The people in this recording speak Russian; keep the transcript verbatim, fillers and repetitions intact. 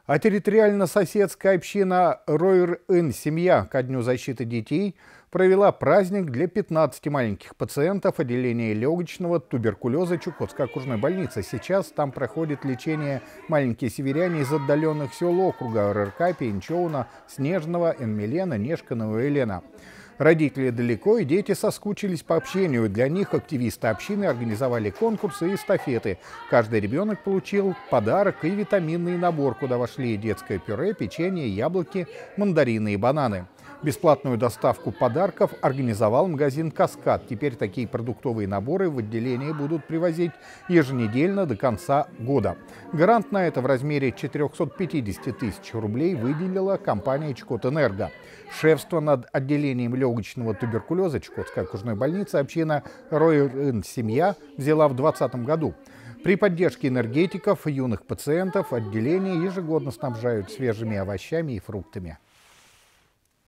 А территориально-соседская община Ройр-Ин «Семья» ко Дню защиты детей провела праздник для пятнадцати маленьких пациентов отделения легочного туберкулеза Чукотской окружной больницы. Сейчас там проходит лечение маленькие северяне из отдаленных сел округа РРК, Пенчоуна, Снежного, Энмелена, Нешканова и Елена. Родители далеко, и дети соскучились по общению. Для них активисты общины организовали конкурсы и эстафеты. Каждый ребенок получил подарок и витаминный набор, куда вошли детское пюре, печенье, яблоки, мандарины и бананы. Бесплатную доставку подарков организовал магазин «Каскад». Теперь такие продуктовые наборы в отделении будут привозить еженедельно до конца года. Грант на это в размере четырёхсот пятидесяти тысяч рублей выделила компания «Чукотэнерго». Шефство над отделением легочного туберкулеза Чукотской окружной больницы община Ройр-Ин «Семья» взяла в две тысячи двадцатом году. При поддержке энергетиков и юных пациентов отделение ежегодно снабжают свежими овощами и фруктами.